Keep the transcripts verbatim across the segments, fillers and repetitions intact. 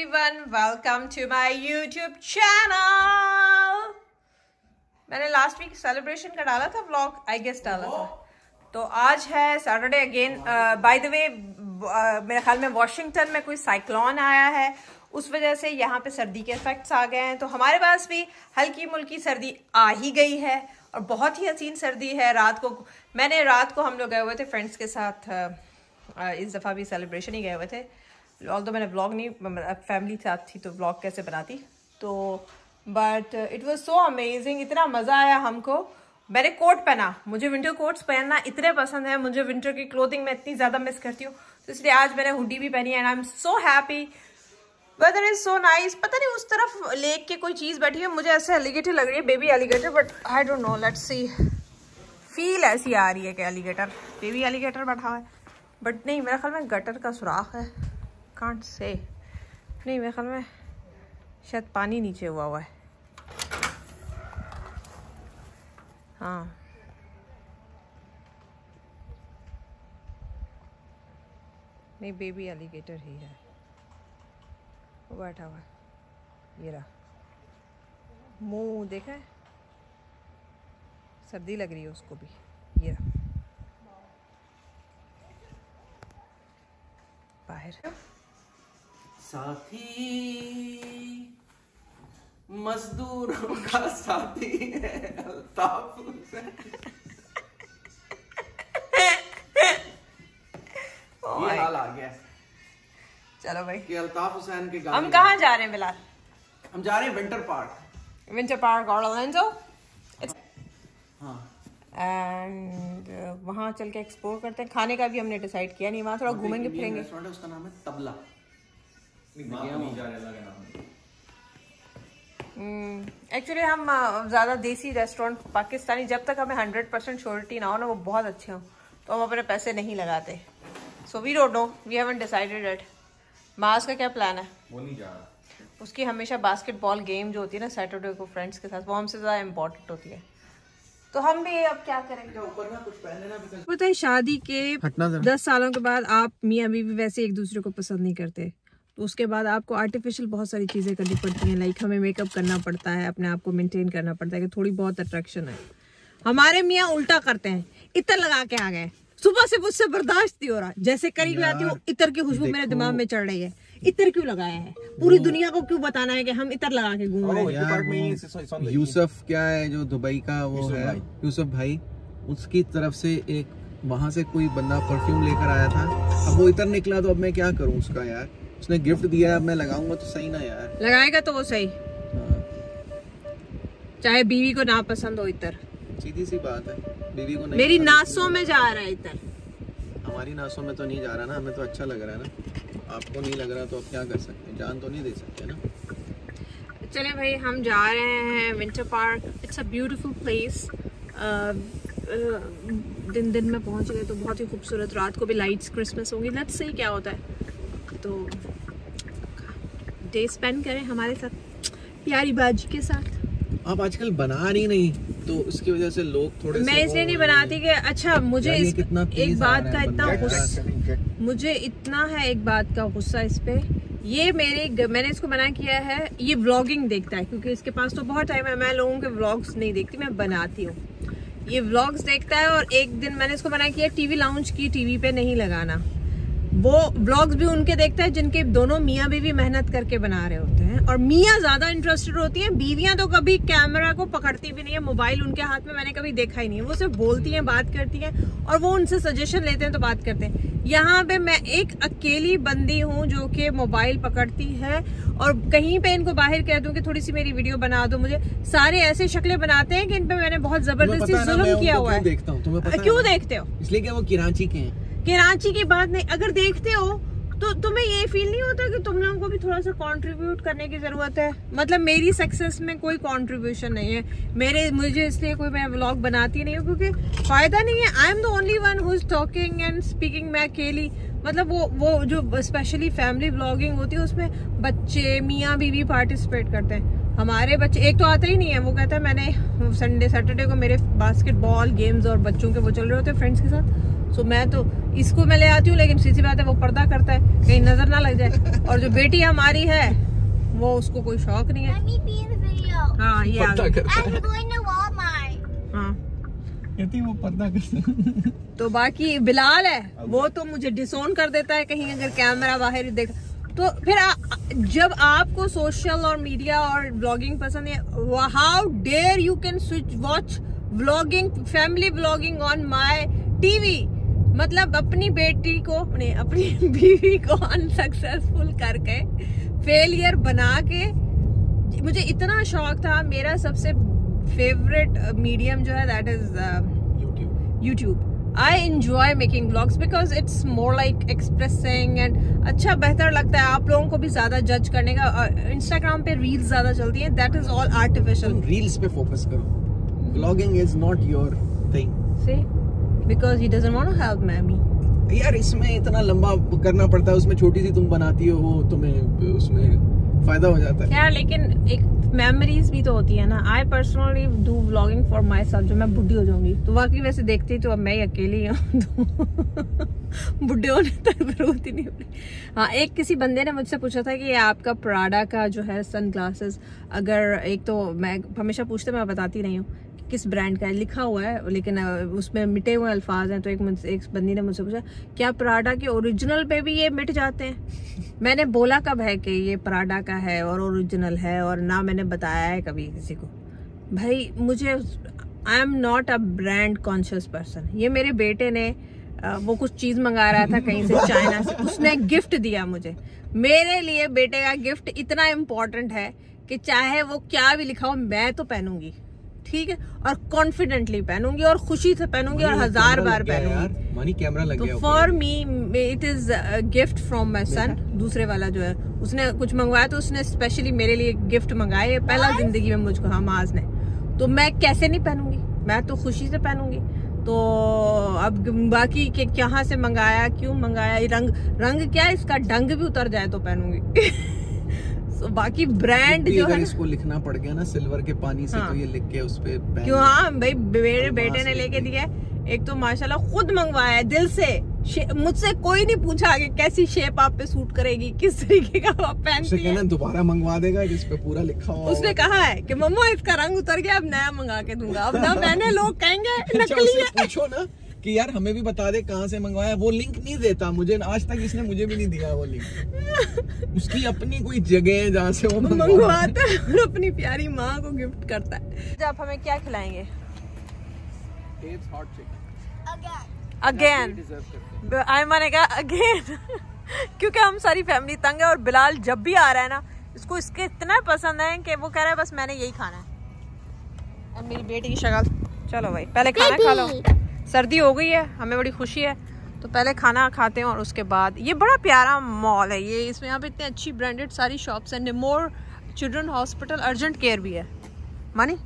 everyone, welcome to my YouTube channel। मैंने last week celebration का डाला था व्लॉग, आई गेस डाला था। तो आज है Saturday again. By the way मेरे ख्याल में वॉशिंगटन में कोई साइक्लोन आया है, उस वजह से यहाँ पे सर्दी के इफेक्ट्स आ गए हैं। तो हमारे पास भी हल्की मुल्की सर्दी आ ही गई है और बहुत ही हसीन सर्दी है। रात को मैंने रात को हम लोग गए हुए थे फ्रेंड्स के साथ, इस दफ़ा भी सेलिब्रेशन ही गए हुए थे। ऑल्दो मैंने व्लॉग नहीं, फैमिली साथ थी तो व्लॉग कैसे बनाती। तो but it was so amazing, इतना मज़ा आया हमको। मैंने कोट पहना, मुझे विंटर कोट्स पहनना इतने पसंद है, मुझे विंटर की क्लोथिंग में इतनी ज़्यादा मिस करती हूँ, तो इसलिए आज मैंने हुडी भी पहनी है and I am so happy. Weather is so nice. पता नहीं उस तरफ लेक के कोई चीज़ बैठी है, मुझे ऐसे एलिगेटर लग रही है, baby alligator, but I don't know, let's see. Feel ऐसी आ रही है कि एलिगेटर, बेबी एलिगेटर बैठा हुआ है, बट नहीं, मेरे ख्याल में गटर का सुराख है, कांट से नहीं, मेरे ख्याल में शायद पानी नीचे हुआ हुआ है। हाँ नहीं, बेबी एलिगेटर ही है, वो बैठा हुआ है। ये रहा, मुंह देखा है, सर्दी लग रही है उसको भी। ये रहा बाहर। साथी मजदूरों का साथी है अल्ताफ हुसैन। ये हाल आ गया। चलो भाई कि अल्ताफ हुसैन के गाने। हम कहाँ जा रहे हैं बिलाल? हम जा रहे हैं Winter Park. Winter Park Orlando. हाँ, एंड वहाँ चल के एक्सप्लोर करते हैं। खाने का भी हमने डिसाइड किया नहीं, वहाँ थोड़ा घूमेंगे फिरेंगे। रेस्टोरेंट है, उसका नाम है तबला। एक्चुअली हम uh, ज़्यादा देसी रेस्टोरेंट पाकिस्तानी, जब तक हमें हंड्रेड परसेंट श्योरिटी ना हो ना वो बहुत अच्छे हों, तो हम अपने पैसे नहीं लगाते। So we don't know, we haven't decided it. मास का क्या प्लान है? वो नहीं जा रहा। उसकी हमेशा बास्केटबॉल गेम जो होती है ना सैटरडे को फ्रेंड्स के साथ, वो हमसे ज़्यादा इम्पोर्टेंट होती है। तो हम भी अब क्या करेंगे, ऊपर ना कुछ पहनने ना। पता है शादी के दस सालों के बाद आप मियाँ बीवी वैसे एक दूसरे को पसंद नहीं करते, तो उसके बाद आपको आर्टिफिशियल बहुत सारी चीज़ें करनी पड़ती हैं। लाइक हमें मेकअप करना पड़ता है, अपने आप को मेंटेन करना पड़ता है कि थोड़ी बहुत अट्रैक्शन है। हमारे मियाँ उल्टा करते हैं, इतर लगा के आ गए, सुबह से मुझसे बर्दाश्त नहीं हो रहा, जैसे करीब आती हूँ इतर की खुशबू मेरे दिमाग में चढ़ रही है। इतर क्यों लगाया है? पूरी दुनिया को क्यों बताना है कि हम इतर लगा के घूम रहे हैं? यूसुफ क्या है जो दुबई का वो है, यूसुफ भाई, उसकी तरफ से एक वहाँ से कोई बंदा परफ्यूम लेकर आया था। अब वो इतर निकला तो अब मैं क्या करूँ उसका यार। उसने गिफ्ट दिया है, अब मैं लगाऊंगा तो सही ना यार। लगाएगा तो वो सही, चाहे बीवी को ना पसंद हो इतर। सीधी सी बात है, बीवी को नहीं। मेरी नासों में जा रहा है इतर। हमारी नासों में तो नहीं जा रहा ना, हमें तो अच्छा लग रहा है ना। आपको नहीं लग रहा तो अब क्या कर सकते हैं, जान तो नहीं दे सकते ना। चले भाई, हम जा रहे हैं Winter Park. It's a beautiful place. दिन दिन में पहुंच गए तो बहुत ही खूबसूरत, रात को भी लाइट्स क्रिसमस होंगी। लेट्स सी क्या होता है, तो डे स्पेंड करें हमारे साथ, प्यारी बाजी के साथ। आप आजकल बना रही नहीं तो उसकी वजह से लोग थोड़े मैं इसलिए नहीं बनाती कि अच्छा मुझे इस, एक बात का इतना गुस्सा, मुझे इतना है एक बात का गुस्सा इस पे। ये मेरे मैंने इसको मना किया है, ये व्लॉगिंग देखता है क्योंकि इसके पास तो बहुत टाइम है। मैं लोगों के व्लॉग्स नहीं देखती, मैं बनाती हूँ। ये व्लॉग्स देखता है और एक दिन मैंने इसको मना किया टीवी लाउंज की टीवी पे नहीं लगाना। वो व्लॉग्स भी उनके देखता है जिनके दोनों मियाँ बीवी मेहनत करके बना रहे होते हैं, और मियाँ ज्यादा इंटरेस्टेड होती हैं, बीवियां तो कभी कैमरा को पकड़ती भी नहीं है, मोबाइल उनके हाथ में मैंने कभी देखा ही नहीं है। वो सिर्फ बोलती हैं, बात करती हैं, और वो उनसे सजेशन लेते हैं तो बात करते हैं। यहाँ पे मैं एक अकेली बंदी हूँ जो कि मोबाइल पकड़ती है, और कहीं पे इनको बाहर कह दूं कि थोड़ी सी मेरी वीडियो बना दो, मुझे सारे ऐसे शक्लें बनाते हैं कि इन पे मैंने बहुत जबरदस्ती जुल्म किया हुआ है। क्यों देखते हो? इसलिए कि वो कराची के हैं। कराची की बात नहीं, अगर देखते हो तो तुम्हें ये फील नहीं होता कि तुम लोगों को भी थोड़ा सा कंट्रीब्यूट करने की जरूरत है? मतलब मेरी सक्सेस में कोई कंट्रीब्यूशन नहीं है मेरे, मुझे इसलिए कोई मैं व्लॉग बनाती नहीं हूँ क्योंकि फायदा नहीं है। I am the only one who is talking and speaking. मैं अकेली, मतलब वो वो जो स्पेशली फैमिली व्लॉगिंग होती है उसमें बच्चे मियाँ बीवी पार्टिसिपेट करते हैं। हमारे बच्चे, एक तो आता ही नहीं है, वो कहता है मैंने संडे सैटरडे को मेरे बास्केटबॉल गेम्स और बच्चों के वो चल रहे होते हैं फ्रेंड्स के साथ, सो so, मैं तो इसको मैं ले आती हूँ, लेकिन सीधी बात है वो पर्दा करता है, कहीं नजर ना लग जाए। और जो बेटी हमारी है वो उसको कोई शौक नहीं है। हाँ ये हाँ कहती वो पर्दा करता। तो बाकी बिलाल है वो तो मुझे डिसोन कर देता है कहीं अगर कैमरा बाहर ही देख। तो फिर आ, जब आपको सोशल और मीडिया और व्लॉगिंग पसंद है, how dare you can switch watch vlogging, family vlogging on my TV. मतलब अपनी बेटी को नहीं, अपनी बीवी को अनसक्सेसफुल करके, फेलियर बना के। मुझे इतना शौक था, मेरा सबसे फेवरेट मीडियम जो है that is YouTube. I enjoy making vlogs because it's more like expressing and अच्छा बेहतर लगता है आप लोगों को भी ज्यादा जज करने का। इंस्टाग्राम पे रील्स ज्यादा चलती हैं, that is all artificial। Reels पे फोकस करो, vlogging is not your thing। See, because he doesn't want to help mommy। यार इसमें इतना लंबा करना पड़ता है, उसमें छोटी सी तुम बनाती हो, वो तुम्हें उसमें फायदा हो जाता है यार। लेकिन एक मेमोरीज भी तो होती है ना। I personally do vlogging for myself. जब मैं बुढ़ी हो जाऊंगी तो वाकई वैसे देखती तो अब मैं ही अकेली हूँ, तो बुढ़े होने तक जरूरत ही नहीं होगी। हाँ, एक किसी बंदे ने मुझसे पूछा था कि आपका प्राडा का जो है सन ग्लासेस, अगर एक तो मैं हमेशा पूछते मैं बताती नहीं हूँ किस ब्रांड का है, लिखा हुआ है लेकिन उसमें मिटे हुए अल्फाज हैं। तो एक एक बंदी ने मुझसे पूछा क्या प्राडा के ओरिजिनल पे भी ये मिट जाते हैं। मैंने बोला कब है कि ये प्राडा का है और ओरिजिनल है, और ना मैंने बताया है कभी किसी को। भाई मुझे, I am not a brand conscious person. ये मेरे बेटे ने वो कुछ चीज मंगा रहा था कहीं से, चाइना से, उसने गिफ्ट दिया मुझे। मेरे लिए बेटे का गिफ्ट इतना इम्पोर्टेंट है कि चाहे वो क्या भी लिखा हो मैं तो पहनूंगी, ठीक है, और कॉन्फिडेंटली पहनूंगी और खुशी से पहनूंगी और हजार बार पहनूंगी। मनी कैमरा लग गया। तो for me it is gift from my son. दूसरे वाला जो है उसने कुछ मंगवाया तो उसने स्पेशली मेरे लिए गिफ्ट मंगाया, ये पहला जिंदगी में मुझको हमाज ने। तो मैं कैसे नहीं पहनूंगी, मैं तो खुशी से पहनूंगी। तो अब बाकी के कहाँ से मंगाया, क्यों मंगाया, रंग रंग क्या इसका डंग भी उतर जाए तो पहनूंगी। so, बाकी ब्रांड जो है इसको लिखना पड़ गया ना सिल्वर के पानी से, हाँ। तो ये लिख के उस पे क्यों। हाँ भाई, मेरे बेटे ने लेके दिया। एक तो माशाल्लाह खुद मंगवाया है दिल से, मुझसे कोई नहीं पूछा कि कैसी शेप आप पे सूट करेगी, किस तरीके का आप पहनती हैं। दोबारा मंगवा देगा जिस पे पूरा लिखा हुआ। उसने कहा है कि मम्मा इसका रंग उतर गया, अब नया मंगा के दूंगा। अब ना मैंने, लोग कहेंगे नकली है। पूछो ना कि यार हमें भी बता दे कहाँ से मंगवाया। वो लिंक नहीं देता मुझे, आज तक इसने मुझे भी नहीं दिया वो लिंक। उसकी अपनी कोई जगह है जहाँ से वो मंगवाता है और अपनी प्यारी माँ को गिफ्ट करता है। आप हमें क्या खिलाएंगे? अगेन आई मैंने कहा अगेन क्योंकि हम सारी फैमिली तंग है और बिलाल जब भी आ रहा है ना, इसको इसके इतना पसंद है कि वो कह रहा है बस मैंने यही खाना है। अब मेरी बेटी की शक्ल। चलो भाई पहले खाना खा लो, सर्दी हो गई है, हमें बड़ी खुशी है, तो पहले खाना खाते हैं और उसके बाद। ये बड़ा प्यारा मॉल है ये, इसमें यहाँ पे इतनी अच्छी ब्रांडेड सारी शॉप्स हैं। Nemours children hospital, urgent care भी है, मानी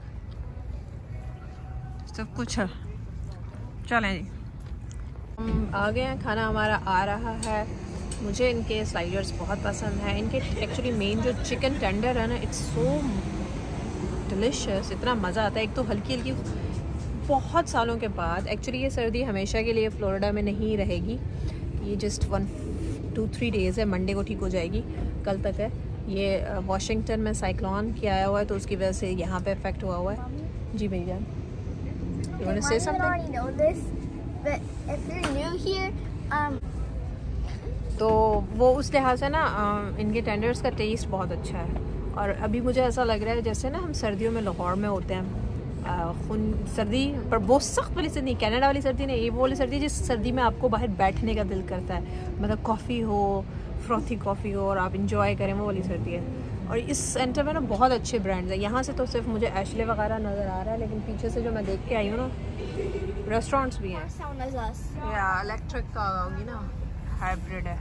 सब कुछ है। चलें जी, हम आ गए हैं, खाना हमारा आ रहा है। मुझे इनके स्लाइडर्स बहुत पसंद है। इनके एक्चुअली मेन जो चिकन टेंडर है ना, इट्स सो डिलिशियस, इतना मज़ा आता है। एक तो हल्की हल्की, बहुत सालों के बाद, एक्चुअली ये सर्दी हमेशा के लिए फ़्लोरिडा में नहीं रहेगी, ये just one two three days है, मंडे को ठीक हो जाएगी, कल तक है। ये वाशिंगटन में साइक्लोन किया आया हुआ है तो उसकी वजह से यहाँ पे इफेक्ट हुआ हुआ है। जी भैया, you want to say something? But if you're new here, um... तो वो उस लिहाज से ना इनके टेंडर्स का टेस्ट बहुत अच्छा है। और अभी मुझे ऐसा लग रहा है जैसे ना हम सर्दियों में लाहौर में होते हैं, खून सर्दी पर वो सख्त वाली सर्दी, कनाडा वाली सर्दी नहीं, ये वो वाली सर्दी जिस सर्दी में आपको बाहर बैठने का दिल करता है, मतलब कॉफ़ी हो, फ्रॉथी कॉफ़ी हो और आप इंजॉय करें, वो वाली सर्दी है। और इस सेंटर में ना बहुत अच्छे ब्रांड्स हैं। यहाँ से तो सिर्फ मुझे एशले वगैरह नज़र आ रहा है, लेकिन पीछे से जो मैं देख के आई हूँ ना, रेस्टोरेंट्स भी हैं। या इलेक्ट्रिक का होगी ना, हाइब्रिड है,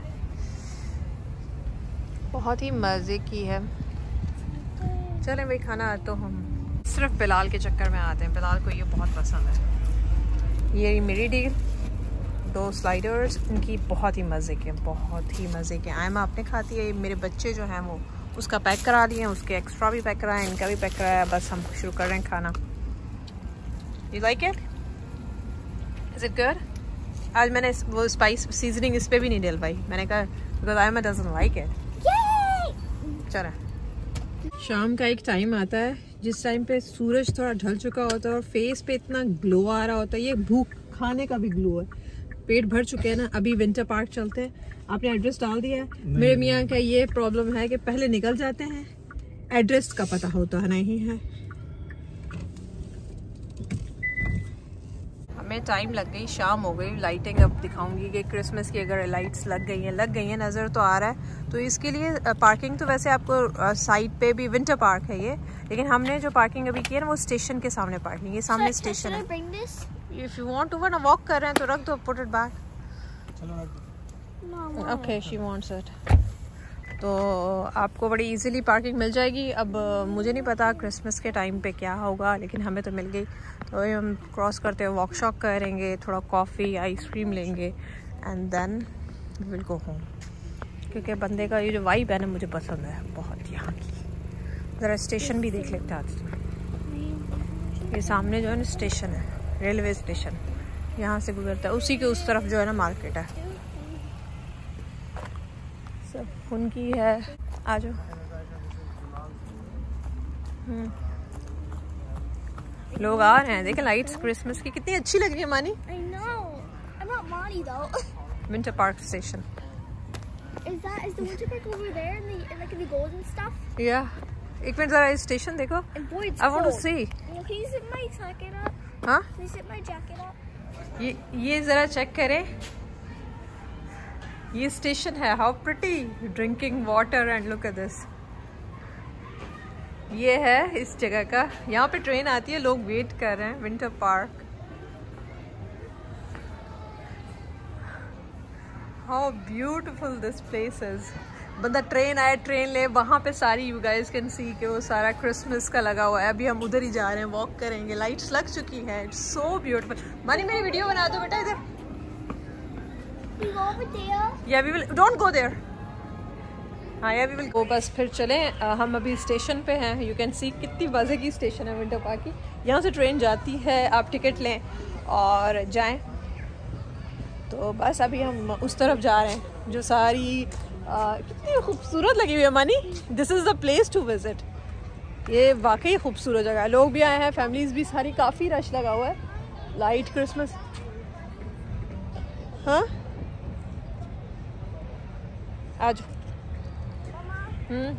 बहुत ही मज़े की है। चलें भाई खाना तो हम सिर्फ बिलाल के चक्कर में आते हैं, बिलाल को ये बहुत पसंद है। ये मेरी डील, दो स्लाइडर्स, इनकी बहुत ही मज़े के, बहुत ही मज़े के। आयमा अपने खाती है, मेरे बच्चे जो हैं वो उसका पैक करा लिए हैं, उसके एक्स्ट्रा भी पैक कराए, इनका भी पैक कराया, बस हम शुरू कर रहे हैं खाना। You like it? Is it good? आज मैंने इस, वो स्पाइस सीजनिंग इस पे भी नहीं डलवाई, मैंने कहा because I doesn't like it. चला शाम का एक टाइम आता है जिस टाइम पे सूरज थोड़ा ढल चुका होता है और फेस पे इतना ग्लो आ रहा होता है, ये भूख खाने का भी ग्लो है, पेट भर चुके हैं ना। अभी विंटर पार्क चलते हैं। आपने एड्रेस डाल दिया है? मेरे मियाँ का ये प्रॉब्लम है कि पहले निकल जाते हैं, एड्रेस का पता होता नहीं है। हमें टाइम लग गई, शाम हो गई। लाइटिंग अब दिखाऊंगी कि क्रिसमस की अगर लाइट्स लग गई हैं लग गई हैं नज़र तो आ रहा है। तो इसके लिए पार्किंग तो वैसे आपको साइड पे भी विंटर पार्क है ये, लेकिन हमने जो पार्किंग अभी की है ना वो स्टेशन के सामने पार्किंग, ये सामने स्टेशन है। If you want to one walk कर रहे हैं तो रख दो, put it back. Okay she wants it. तो आपको बड़ी इजीली पार्किंग मिल जाएगी। अब मुझे नहीं पता क्रिसमस के टाइम पे क्या होगा, लेकिन हमें तो मिल गई। तो हम क्रॉस करते हुए वॉक शॉक करेंगे, थोड़ा कॉफ़ी आइसक्रीम लेंगे and then will go home. क्योंकि बंदे का ये जो वाइब है ना मुझे पसंद है बहुत यहाँ की। ज़रा स्टेशन भी देख लेते आज। ये सामने जो है ना स्टेशन है, रेलवे स्टेशन, यहाँ से गुजरता है, उसी के उस तरफ जो है ना मार्केट है, सब उनकी है। आ जाओ। लोग आ रहे हैं, देखें लाइट्स क्रिसमस की कितनी अच्छी लग रही है। मानी I know. I'm not Monty though. Winter Park station. Is that is the winter park over there in the in, like in the golden stuff? या एक मिनट जरा स्टेशन देखो। And boy, it's I want to cold. see. Well, can you zip my jacket up? हाँ Can you zip my jacket up? ये ये जरा check करें, ये स्टेशन है। How pretty, drinking water and look at this. ये है इस जगह का, यहाँ पे ट्रेन आती है, लोग वेट कर रहे हैं। Winter Park, how beautiful this place is. बंदा ट्रेन आए ट्रेन ले, वहाँ पे सारी यू गाइस कैन सी कि वो सारा क्रिसमस का लगा हुआ है। अभी हम उधर ही जा रहे हैं, वॉक करेंगे, लाइट्स लग चुकी हैं। It's so beautiful. मानी मेरी वीडियो बना दो बेटा इधर। We go over there. या we will don't go there. हाँ या वी विल गो। बस फिर चलें। uh, हम अभी स्टेशन पे हैं। यू कैन सी कितनी मज़े की स्टेशन है विंटर पार्क की। यहाँ से ट्रेन जाती है, आप टिकट लें और जाएं। तो बस अभी हम उस तरफ जा रहे हैं जो सारी uh, कितनी खूबसूरत लगी हुई है। मानी this is the place to visit. ये वाकई खूबसूरत जगह है। लोग भी आए हैं, फैमिलीज भी सारी, काफ़ी रश लगा हुआ है। Light Christmas. हाँ आज हम्म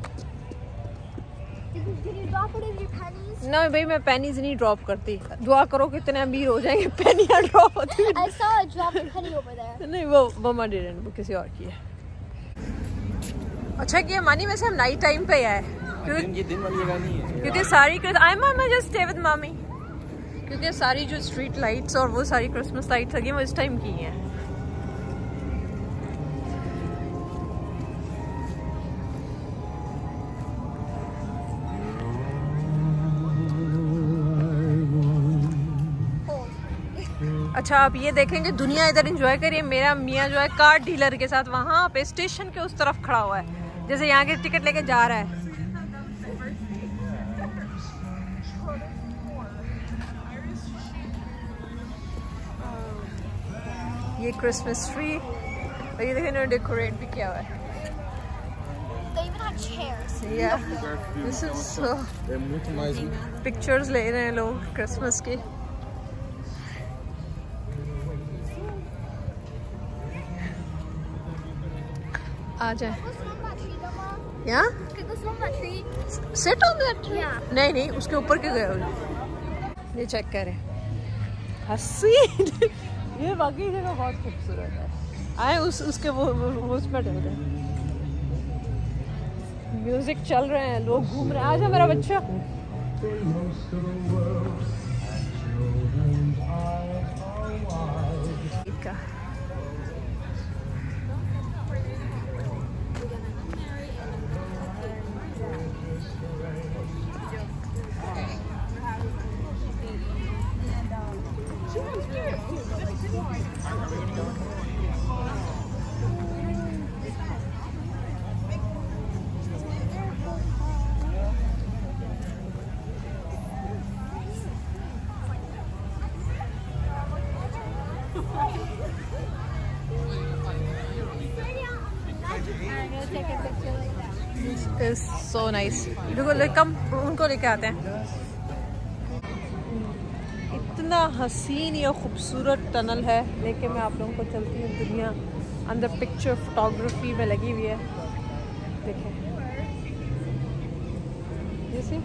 Did you drop any of your pennies? ना भाई मैं पेनीज नहीं ड्रॉप करती। दुआ करो कितने अमीर हो जाएंगे, पेनियाँ ड्रॉप होती हैं। I saw a dropped penny over there. नहीं वो मम्मा डिडंट, वो किसी और की है। अच्छा किया मानी, वैसे हम नाइट टाइम पे आए क्योंकि ये दिन वाली जगह नहीं है। क्योंकि सारी आई मामा जस्ट स्टे विद मम्मी, क्योंकि सारी जो स्ट्रीट लाइट्स और वो सारी क्रिसमस लाइट्स लगी वो इस टाइम की हैं। अच्छा आप ये देखेंगे दुनिया इधर एंजॉय करिए। मेरा मियाँ जो है कार डीलर के साथ वहाँ पे स्टेशन के उस तरफ खड़ा हुआ है, जैसे यहाँ के टिकट लेके जा रहा है। ये क्रिसमस ट्री और ये देखें डेकोरेट भी किया हुआ है। They even have chairs. Yeah, this is so pictures ले रहे हैं लोग क्रिसमस के। आ जाए यहाँ सिट ऑन दैट ट्री। नहीं नहीं उसके ऊपर क्यों गए हो? ये चेक करें हंसी। ये बाकी जगह बहुत खूबसूरत है। आए उस उसके वो, वो, वो उस पर चल रहे म्यूजिक चल रहे हैं, लोग घूम रहे हैं। आजा मेरा बच्चा। Is so nice. देखो कम उनको लेके आते हैं। इतना हसीन या खूबसूरत टनल है, लेके मैं आप लोगों को चलती हूँ दुनिया अंदर। पिक्चर फोटोग्राफी में लगी हुई है, देखें जैसे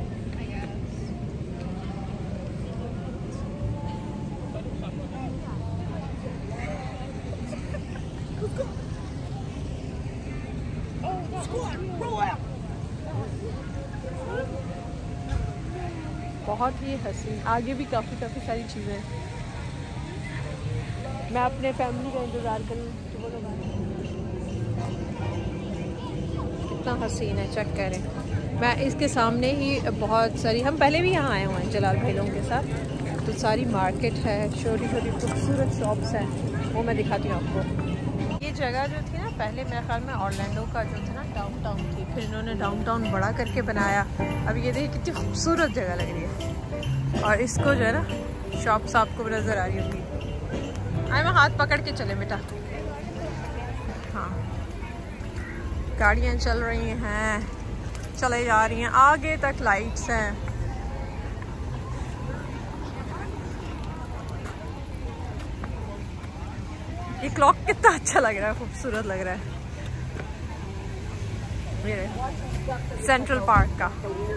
बहुत ही हसीन। आगे भी काफ़ी काफ़ी सारी चीज़ें हैं। मैं अपने फैमिली का इंतज़ार करूँ। कितना हसीन है, चेक करें। मैं इसके सामने ही बहुत सारी, हम पहले भी यहाँ आए हुए हैं जलाल भाई लोगों के साथ, तो सारी मार्केट है, छोटी छोटी खूबसूरत शॉप्स हैं, वो मैं दिखाती हूँ आपको। ये जगह जो थी ना पहले मेरे ख्याल में ऑरलैंडो का जो था ना डाउन टाउन थी, फिर इन्होंने डाउन टाउन बड़ा करके बनाया। अब ये देखिए कितनी खूबसूरत जगह लग रही है। और इसको जो है ना शॉप्स आपको नज़र आ रही होगी। आए मैं हाथ पकड़ के चले बेटा। हाँ, गाड़ियाँ चल रही हैं, चले जा रही हैं, आगे तक लाइट्स हैं। ये क्लॉक कितना अच्छा लग रहा है, खूबसूरत लग रहा है। ये सेंट्रल पार्क का।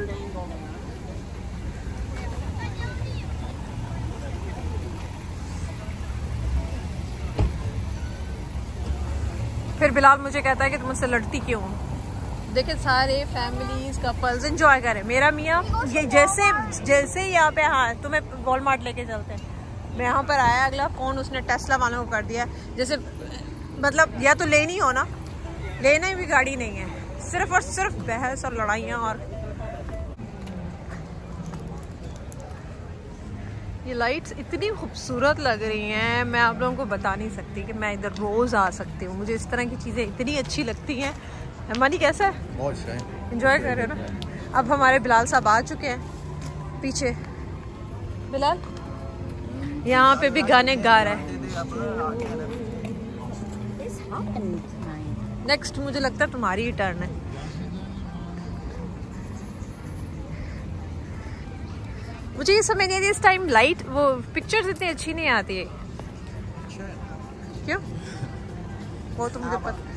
फिर बिलाल मुझे कहता है कि तुम मुझसे लड़ती क्यों हो। देखिए सारे फैमिलीज कपल्स एंजॉय करें। मेरा मियाँ ये जैसे जैसे यहाँ पे, हाँ तुम्हें वॉलमार्ट लेके चलते हैं, मैं यहाँ पर आया, अगला फ़ोन उसने टेस्ला वालों को कर दिया। जैसे मतलब या तो लेनी हो ना, लेना ही भी गाड़ी नहीं है, सिर्फ और सिर्फ बहस और लड़ाइयाँ। और ये लाइट्स इतनी खूबसूरत लग रही हैं, मैं आप लोगों को बता नहीं सकती कि मैं इधर रोज़ आ सकती हूँ। मुझे इस तरह की चीज़ें इतनी अच्छी लगती हैं। मनी कैसा है? बहुत अच्छा है, एंजॉय कर रहे हो ना। अब हमारे बिलाल साहब आ चुके हैं पीछे। बिलाल यहाँ पे भी गाने गा रहा है। नेक्स्ट मुझे लगता है तुम्हारी ही टर्न है। मुझे ये समझ नहीं आती इस टाइम लाइट, वो पिक्चर्स इतनी अच्छी नहीं आती है। क्यों? वो तो मुझे पता।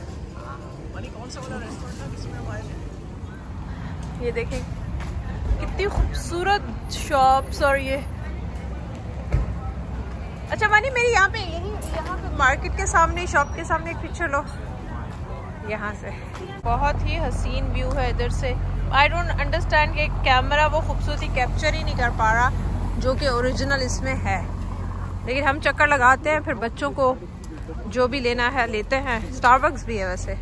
ये देखें कितनी खूबसूरत शॉप्स। और ये अच्छा मानी मेरी यहाँ पे, यही यहाँ पे मार्केट के सामने, शॉप के सामने एक पिक्चर लो यहाँ से। बहुत ही हसीन व्यू है इधर से। आई डोंट अंडरस्टैंड कि कैमरा वो खूबसूरती कैप्चर ही नहीं कर पा रहा जो कि ओरिजिनल इसमें है। लेकिन हम चक्कर लगाते हैं, फिर बच्चों को जो भी लेना है लेते हैं। स्टारबक्स भी है वैसे।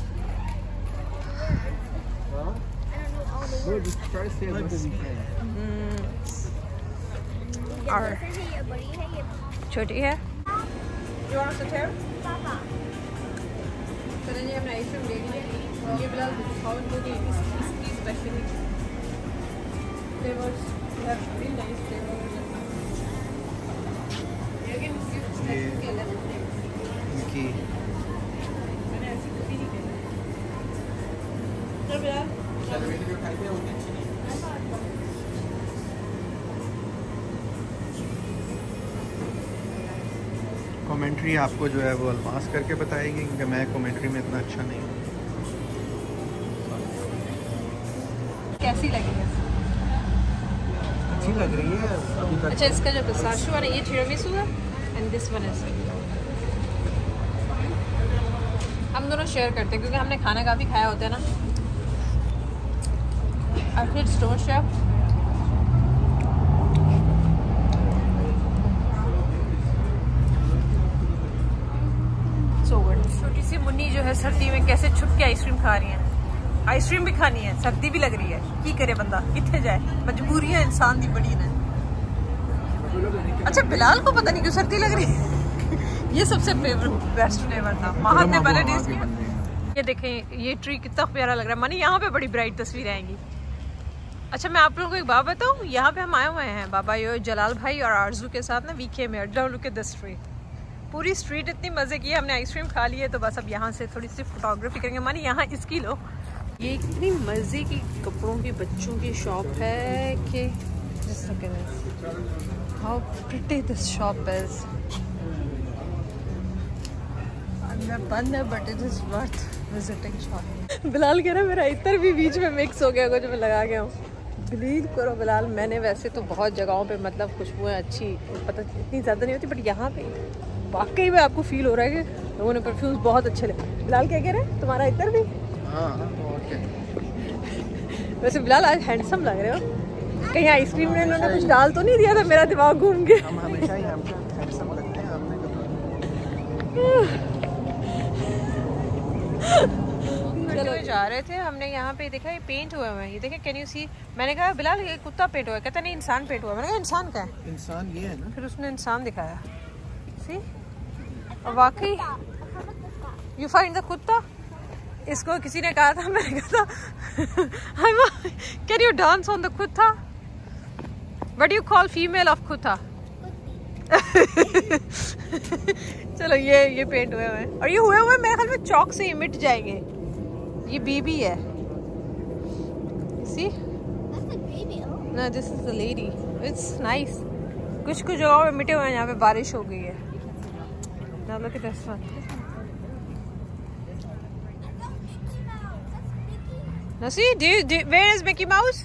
और छोटी है। चलिए हमने आइसक्रीम ले ली है। ये बिलाल दिखाओ इनको कि इसकी specially flavours, very nice flavours. लेकिन इसके लेमन इनकी मैंने ऐसी कभी नहीं किया। चल बिलाल कमेंट्री आपको जो है वो अल्फाज करके बताएंगे, क्योंकि मैं कमेंट्री में इतना अच्छा नहीं हूँ। कैसी लगी है? अच्छी लग रही है अभी तक। अच्छा इसका जो पिस्ताशियो है ये तिरामिसू है एंड दिस वन इज। हम दोनों शेयर करते हैं क्योंकि हमने खाना काफ़ी खाया होता है ना। और फिर स्टोन शेफ छोटी सी मुन्नी जो है सर्दी में कैसे छुप के आइसक्रीम खा रही है। आइसक्रीम भी खानी है, सर्दी भी लग रही है, की करे बंदा, कितने जाए, मजबूरियां इंसान दी बड़ी ने। अच्छा बिलाल को पता नहीं क्यों सर्दी लग रही है। ये सबसे फेवरेट बेस्ट फ्लेवर था। महद ने पहले टेस्ट किया। ये देखें ये ट्री कितना प्यारा लग रहा है। मानी यहाँ पे बड़ी ब्राइट तस्वीर आएंगी। अच्छा मैं आप लोगों को एक बात बताऊँ, यहाँ पे हम आए हुए हैं बाबा यो जलाल भाई और आरजू के साथ ना वीके में। Don't look at the street, पूरी स्ट्रीट इतनी मज़े की है। हमने आइसक्रीम खा ली है तो बस अब यहाँ से थोड़ी सी फोटोग्राफी करेंगे। मानी यहाँ इसकी लो, ये इतनी मजे की कपड़ों की बच्चों की शॉप है कि how pretty this shop is. अंदर बंद है but it is worth visiting shop. Bilal कह रहा है मेरा इतर भी बीच में मिक्स हो गया, कुछ मैं लगा गया हूँ। बिलीव करो बिलाल, मैंने वैसे तो बहुत जगहों पे मतलब खुशबुएं अच्छी पता इतनी ज़्यादा नहीं होती, बट यहाँ पे वाकई में आपको फील हो रहा है कि लोगों ने परफ्यूम्स बहुत अच्छे लगे। बिलाल क्या कह रहे हैं, तुम्हारा इतर भी? हाँ ओके। वैसे बिलाल आज हैंडसम लग रहे हो। कहीं आइसक्रीम में इन्होंने कुछ डाल तो नहीं दिया था, मेरा दिमाग घूम गया। हम हमेशा ही हैंडसम लगते हैं, आपने चलो जा रहे थे हमने, यहाँ पे देखा ये पेंट हुआ है, ये देखे कैन यू सी। मैंने कहा बिलाल ये कुत्ता पेंट हुआ है, कहता नहीं इंसान पेंट हुआ है। मैंने कहा इंसान का है? इंसान ये है ना। फिर उसने इंसान दिखाया, सी। और वाकई यू फाइंड द कुत्ता। इसको किसी ने कहा था, मैंने कहा था can you dance on the कुत्ता? What you call female of कुत्ता? चलो ये ये पेंट हुए हुए हैं, और ये हुए हुए मेरे ख्याल में चौक से ही मिट जाएंगे। ये बेबी है, सी ना, this is the lady. It's nice. कुछ कुछ जगहों पे मिटे हुए हैं, यहाँ पे बारिश हो गई है। Now look at this one. Now see, do you, do, where is Mickey Mouse?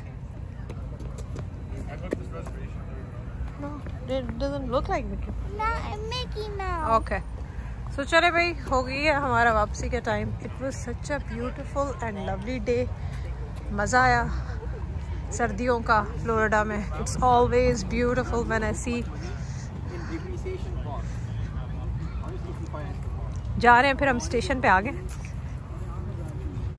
No, it doesn't look like Mickey. Not Mickey Mouse. Okay. So चले भाई, हो गई है हमारा वापसी का time. It was such a beautiful and lovely day. मज़ा आया सर्दियों का फ्लोरिडा में। It's always beautiful when I see. जा रहे हैं फिर हम स्टेशन पे आ गए।